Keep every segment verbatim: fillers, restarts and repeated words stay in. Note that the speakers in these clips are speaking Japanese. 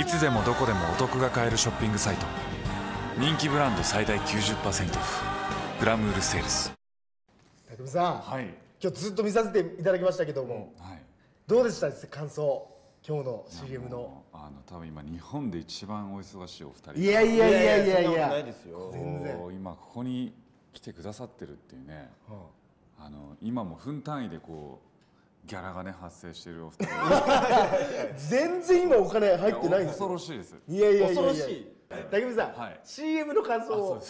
いつでもどこでもお得が買えるショッピングサイト、人気ブランド最大 きゅうじゅっパーセント オフグラムールセールス。 匠さん、 はい、 今日ずっと見させていただきましたけども、 はい、 どうでしたです感想、今日の シーエム の。 あの多分今日本で一番お忙しいお二人。 いやいやいやいやいや、 そんなことないですよ。 全然今ここに来てくださってるっていうね、はあ、あの今も分単位でこうギャラがね発生しているお二人全然今お金入ってないんですよ。 恐ろしいです。 いやいやいやいや、 恐ろしい。 匠さん、 はい、 シーエム の感想を。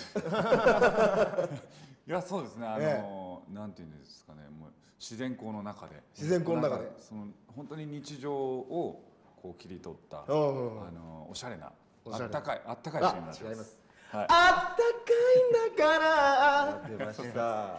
いやそうですね、あの、ええ、なんていうんですかね、もう自然光の中で自然光の中でその本当に日常をこう切り取った、 うんうんうん、 あのおしゃれなおしゃれあったかいあったかいシーンになってます。 違います。 はい、 あったかいんだから出ました。 はい、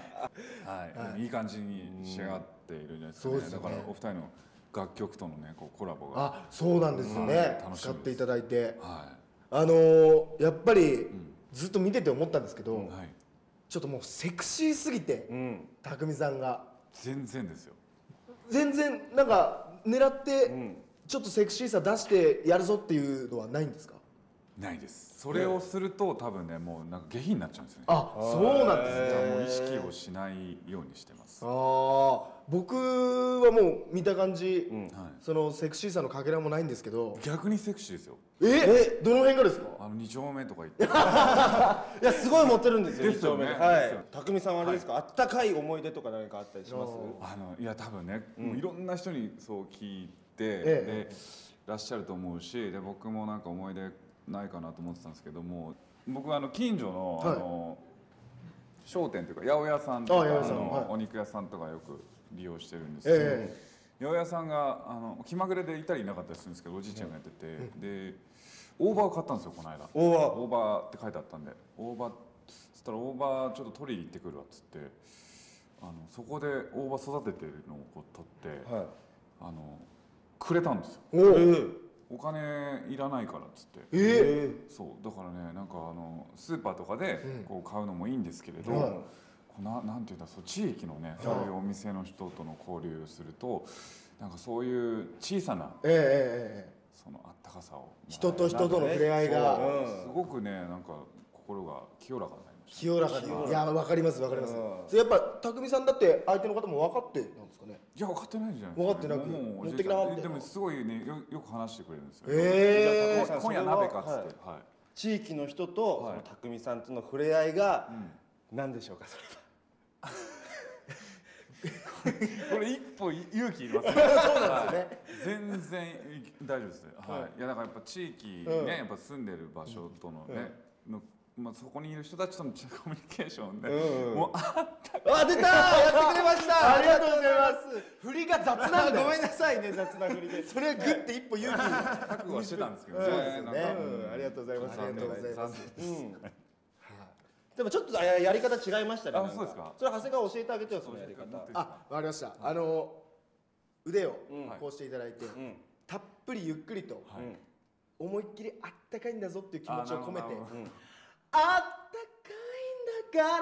はい、いい感じに仕上がっているんじゃないですかね。だからお二人の楽曲とのねこうコラボが、 あ、そうなんですよね、 うん、 使っていただいて、 はい、 あのー、やっぱり、うん、ずっと見てて思ったんですけど、うん、はい、ちょっともうセクシーすぎて、うん、匠さんが全然ですよ。 全然なんか狙って、うん、ちょっとセクシーさ出してやるぞっていうのはないんですか？ ないです。それをすると多分ねもうなんか下品になっちゃうんですよね。 あ、そうなんですね。 もう意識をしないようにしてます。 ああ、僕はもう見た感じ、うん、そのセクシーさのかけらもないんですけど、 逆にセクシーですよ。 え、どの辺がですか？ あの二丁目とか行って。いやすごいモテるんですよ。 ですよね。 はい。匠さんはあれですか、はい、あったかい思い出とか何かあったりします？ あのいや多分ね、うん、もういろんな人にそう聞いて、ええ、でらっしゃると思うし、で僕もなんか思い出ないかなと思ってたんですけども、僕はあの近所の、はい、あの商店というか八百屋さんとか、あのお肉屋さんとかよく利用してるんですけど、ええ、八百屋さんがあの気まぐれでいたりいなかったりするんですけど、おじいちゃんがやってて、うん、で大葉を買ったんですよこの間。大葉大葉って書いてあったんで、大葉そしたら大葉ちょっと取りに行ってくるわっつって、あのそこで大葉育ててるのをこう取って、はい、あのくれたんですよ。お金いらないからっつって、えー、そうだからね、なんかあのスーパーとかでこう買うのもいいんですけれど、うん、こうななんていうんだ、そう地域のね、そういうお店の人との交流をすると、なんかそういう小さな、えー、そのあったかさを人と人との触れ合いが、 うん、すごくねなんか心が清らかになりました。 清らかに、いや分かります分かります。それやっぱ匠さんだって相手の方も分かってなんですかね。 いや分かってないじゃないですか。分かってなく持ってきなかった。 でもすごいねよよく話してくれるんですよ。 ええ。今夜鍋かっつって。はい。 地域の人とその匠さんとの触れ合いが何でしょうかそれは。これ一歩勇気いりますね。 そうなんですね。 全然大丈夫ですね。はい。いやだからやっぱ地域ねやっぱ住んでる場所とのねの。まあそこにいる人たちとのコミュニケーションで、うん、もうあったかい。あ、出たやってくれましたありがとうございます。振りが雑なんだ。 ごめんなさいね、雑な振りで。 それはグッて一歩勇気覚悟はしてたんですけどね。 ありがとうございます。ありがとうございます。 でもちょっとやり方違いましたね。 あ、そうですか。 それ長谷川教えてあげてよ、そのやり方。 あ、わかりました。あの腕をこうしていただいて、たっぷりゆっくりと思いっきりあったかいんだぞっていう気持ちを込めて。あったか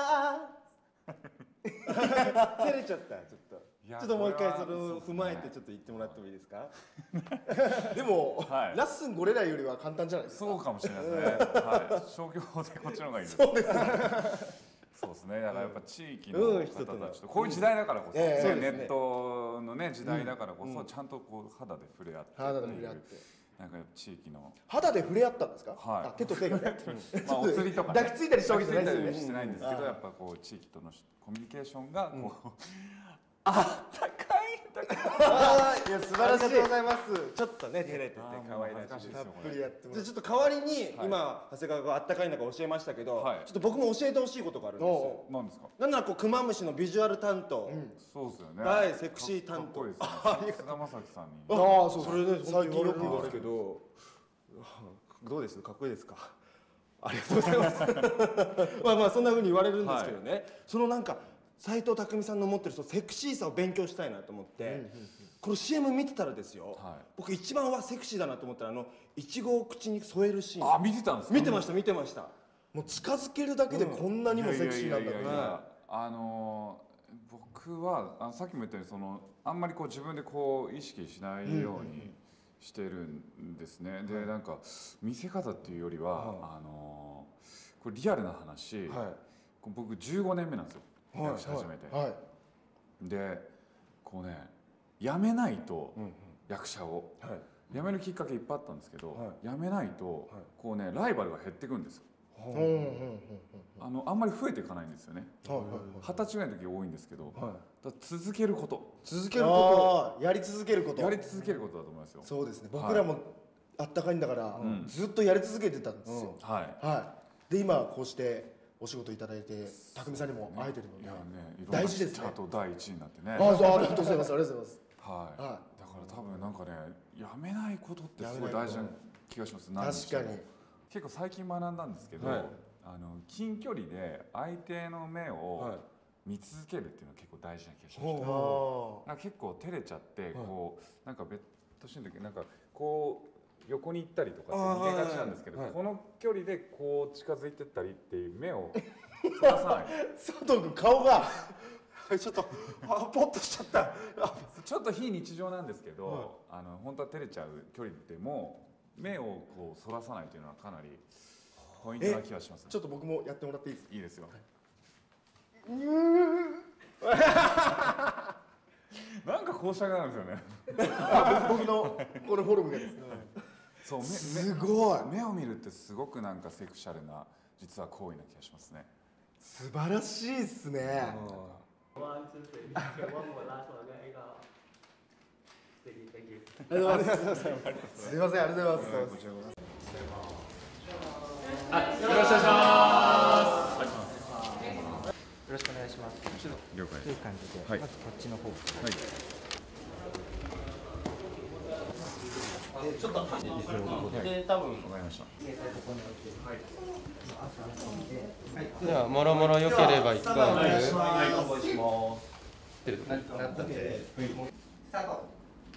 いんだから照れちゃったちょっとちょっともう一回それを踏まえてちょっと言ってもらってもいいですか？ でもラッスンゴレラよりは簡単じゃないですか。 そうかもしれないですね。はい、消去法でこっちの方がいいです。 そうですね。 そうですね。だからやっぱ地域の方たちとこういう時代だからこそ、ネットのね時代だからこそちゃんとこう肌で触れ合って肌で触れ合って。 なんか地域の肌で触れ合ったんですか？ はい。 手と手がね。 まあお釣りとか抱きついたりしたわけじゃないですよね。 してないんですけど、やっぱこう地域とのコミュニケーションがこうあったかいんだから。 いや素晴らしい。ありがとうございます。 ちょっとね照れてて可愛らしい。 たっぷりやってます。 じゃあちょっと代わりに今長谷川があったかいんだから教えましたけど、ちょっと僕も教えてほしいことがあるんですよ。 何ですか？ なんならこうクマムシのビジュアル担当。 そうですよね。 はい、セクシー担当。 菅田将暉さんに。 ああそう。 それね最近よく言われるけど。どうですかっこいいですか？ありがとうございますまあまあそんな風に言われるんですけどね、はい、そのなんか斎藤工さんの持ってるそのセクシーさを勉強したいなと思って、うんうんうん、この シーエム 見てたらですよ、はい、僕一番はセクシーだなと思ったらあのいちごを口に添えるシーン。 あ、見てたんですか？ 見てました見てました。 もう近づけるだけでこんなにもセクシーなんだろうな。 あのー、僕はあのさっきも言ったようにそのあんまりこう自分でこう意識しないようにしてるんですね。でなんか見せ方っていうよりは、はい、あのこれリアルな話、はい、僕じゅうごねんめなんですよ、役者始めて、はいはい、でこうね辞めないと、うんうん、役者を、はい、辞めるきっかけいっぱいあったんですけど、はい、辞めないと、はい、こうねライバルが減ってくんですよ。あのあんまり増えていかないんですよね。二十歳ぐらいの時多いんですけど、はい、だ続けること続けることやり続けることやり続けることだと思いますよ。 そうですね、僕らもあったかいんだから、はい、ずっとやり続けてたんですよ、うん、はい、はい、で今こうしてお仕事いただいて匠さんにも会えてるので、ね、大事ですね。チャートだいいちいになってね。ああ、そう、ありがとうございます。ありがとうございます。はい、はい、だから多分なんかねやめないことってすごい大事な気がします。確かに結構最近学んだんですけど、はい、あの近距離で相手の目を見続けるっていうのは結構大事な気がしました。なんか結構照れちゃってこうなんかベッドシーンの時なんかこう横に行ったりとかって逃げがちなんですけど、この距離でこう近づいてったりっていう目をそらさない。 佐藤君顔がちょっとあポッとしちゃった。 ちょっと非日常なんですけど、あの本当は照れちゃう距離でも目をこうそらさないというのはかなりポイントな気がします、ね。 ちょっと僕もやってもらっていいですか？ いいですよ。なんかこうしたくなるんですよね。 僕のこのフォルムがですね。 そう、 すごい。 目を見るってすごくなんかセクシャルな実は行為な気がしますね。 素晴らしいですね。ありがとうございます。すみません、ありがとうございます。 はい、よろしくお願いします。よろしくお願いします。 了解。 という感じで、はい、まずこっちの方。はい。ちょっとで多分わかりました。ではもろもろ良ければ一回。お願いします。スタート。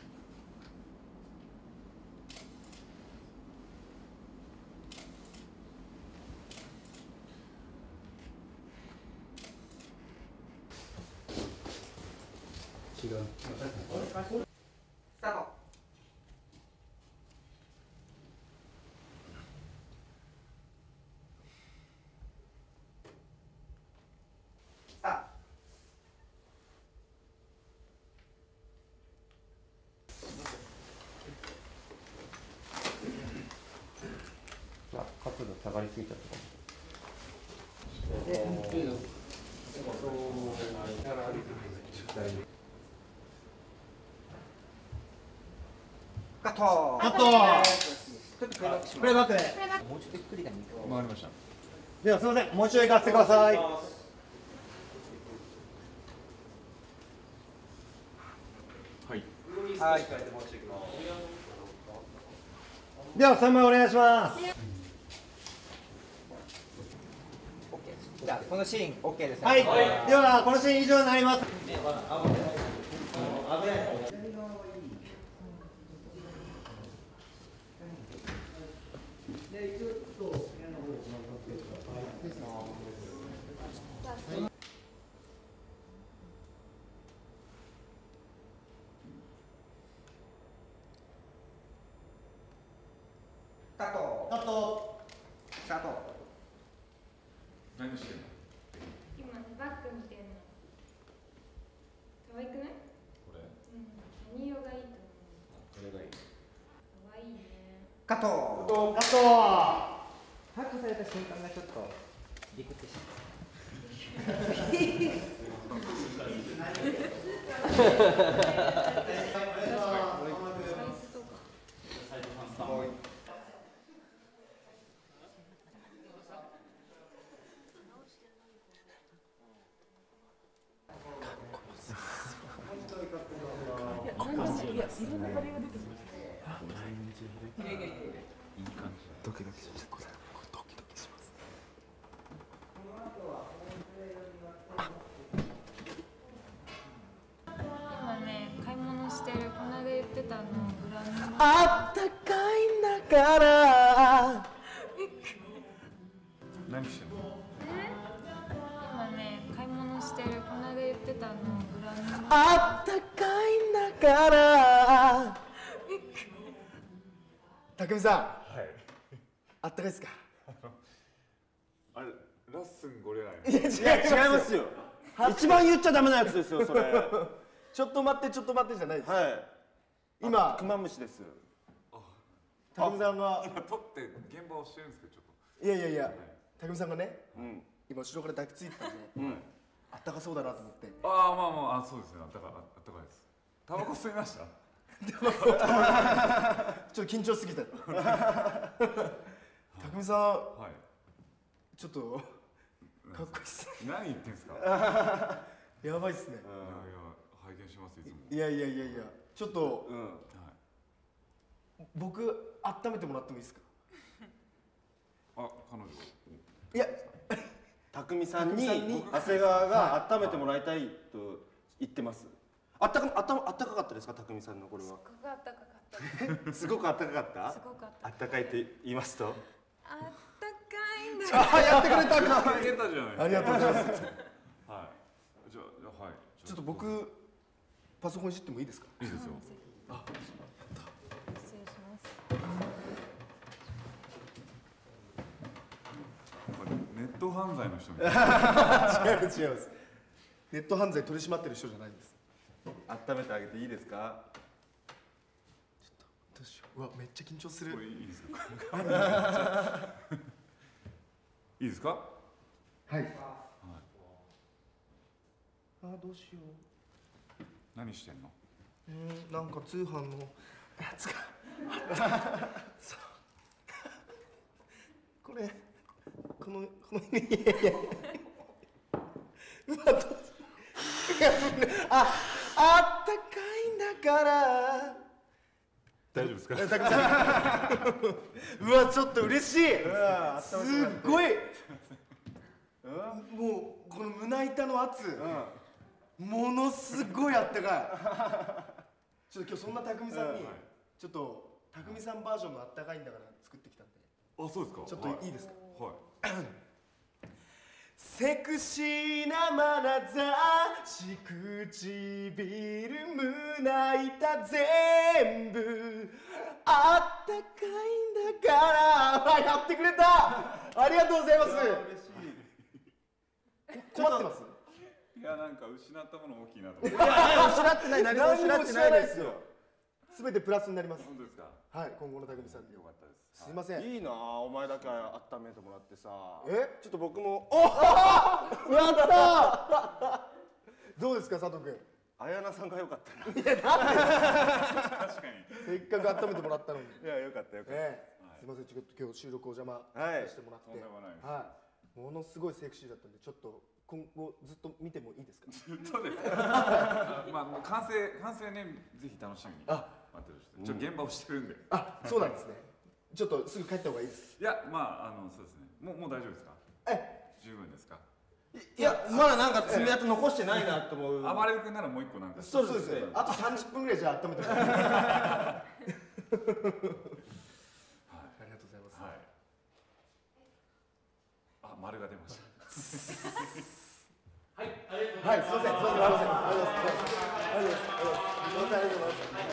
違う。スタート。角度下がりすぎちゃったかも。カット。 カット。 ちょっとプレイバックで。もうちょっとゆっくりだね。 わかりました。 ではすみません、もう一度行かせてください。はい。 はい。 では三枚お願いします。 じゃあこのシーン OK ですね。 はい。ではこのシーン以上になります。 カット。 カット。 スタート。 何してんの？ 今ねバッグ見てんの。可愛くない？これ？うん。何色がいいと思う？ これがいい。 可愛いね。 カット。 カット。 ハグされた瞬間がちょっとリクってしまう。 ドキドキします。ドキドキします。 今ね買い物してる。この間言ってたのブランド。 あったかいんだから。 何してんの？ 今ね買い物してる。この間言ってたのブランド。 あったかいんだから。 匠さん、 はい。 あったかいですか？ あれラッスンゴレライ。 いや違いますよ。 一番言っちゃダメなやつですよそれ。 ちょっと待ってちょっと待ってじゃないです。 はい。 今クマムシです。 匠さんが今撮って現場をしてるんですけどちょっと。 いやいやいや匠さんがね、 うん。 今後ろから抱きついてたんで、 うん。 あったかそうだなと思って。 ああまあまああそうですね。あったかあったかいです。タバコ吸いました。 ちょっと緊張しすぎた。匠さん、 はい。 ちょっとかっこいいっすね。 何言ってんすか。 やばいっすね。 いやいや拝見しますいつも。 いやいやいやいや、ちょっと、 うん。 僕温めてもらってもいいですか？ あ、彼女。 いや、 匠さんに匠さんに長谷川が温めてもらいたいと言ってます。あったかあったあったかかったですか匠さんのこれは？ すごくあったかかった。 すごくあったかかった？ すごくあったあったかいと言いますと？ あったかいんだ。 あ、やってくれたか。 あげたじゃない。 ありがとうございます。 はい。じゃあじゃあはい。 ちょっと僕パソコンいじってもいいですか？ いいですよ。 あ、 失礼します。 ネット犯罪の人みたい。 違います違います。ネット犯罪取り締まってる人じゃないんです。 温めてあげていいですか？ どうしよう。うわ、めっちゃ緊張する。 これいいですか。いいですか。 はい。あ、どうしよう。 何してんの。 うん、なんか通販のやつがそうこれこのこのいやいやいやうわどうしああったかいんだから大丈夫ですか。 たくさんうわちょっと嬉しい。すっごいもうこの胸板の圧、ものすごいあったかい。ちょっと今日そんな匠さんに、ちょっと匠さんバージョンのあったかいんだから作ってきたんで。 あ、そうですか。 ちょっといいですか。 はい。 セクシーな眼差し唇胸板全部あったかいんだからやってくれた。ありがとうございます。困ってます。 いやなんか失ったもの大きいなと思って。 いや失ってない、何も失ってないですよ。すべてプラスになります。 本当ですか。 はい、今後の匠さんに。 よかったです。 すいません。 いいなあ、お前だけ温めてもらってさ。 え、 ちょっと僕も。 おお、やったー。どうですか佐藤君。 綾菜さんが良かったな。 確かに。 せっかく温めてもらったのに。 いや良かった良かった。 ええ、すいません、ちょっと今日収録お邪魔してもらって。 とんでもないです。 はい。ものすごいセクシーだったんで、ちょっと今後ずっと見てもいいですか。 ずっとです。まあもう完成完成ねぜひ楽しみに待ってる人。ちょっと現場をしてるんで。 あ、そうなんですね。ちょっとすぐ帰った方がいいです。 いやまああのそうですね。もうもう大丈夫ですか。 え、 十分ですか。 いやまだなんか爪痕残してないなと思う。 暴れる君ならもう一個なんか。 そうですね。あと三十分ぐらいじゃあ温めてもらって。はい。ありがとうございます。 はい。あ、丸が出ました。はい、ありがとうございます。はい、すみません、すみません、すみません、ありがとうございます。ありがとうございます。すみません、ありがとうございます。